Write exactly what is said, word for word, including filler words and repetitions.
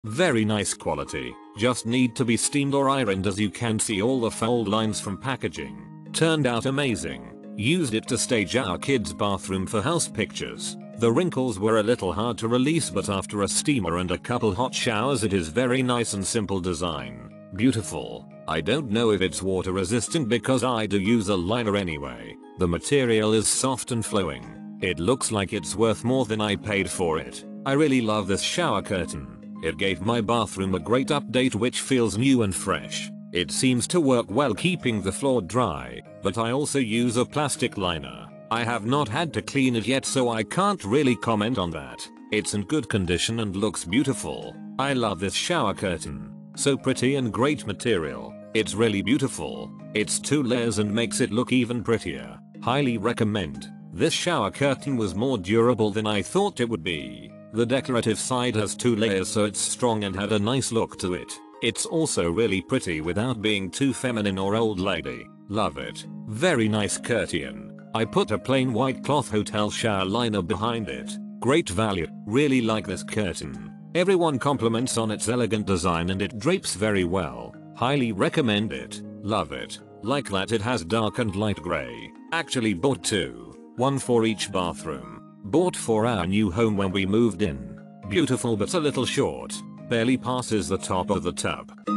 Very nice quality, just need to be steamed or ironed, as you can see all the fold lines from packaging. Turned out amazing. Used it to stage our kids' bathroom for house pictures. The wrinkles were a little hard to release, but after a steamer and a couple hot showers it is very nice and simple design. Beautiful. I don't know if it's water resistant because I do use a liner anyway. The material is soft and flowing. It looks like it's worth more than I paid for it. I really love this shower curtain. It gave my bathroom a great update which feels new and fresh. It seems to work well keeping the floor dry, but I also use a plastic liner. I have not had to clean it yet, so I can't really comment on that. It's in good condition and looks beautiful. I love this shower curtain. So pretty and great material. It's really beautiful. It's two layers and makes it look even prettier. Highly recommend. This shower curtain was more durable than I thought it would be. The decorative side has two layers, so it's strong and had a nice look to it. It's also really pretty without being too feminine or old lady. Love it. Very nice curtain. I put a plain white cloth hotel shower liner behind it. Great value. Really like this curtain. Everyone compliments on its elegant design and it drapes very well. Highly recommend it. Love it. Like that it has dark and light grey. Actually bought two. One for each bathroom. Bought for our new home when we moved in. Beautiful but a little short. Barely passes the top of the tub.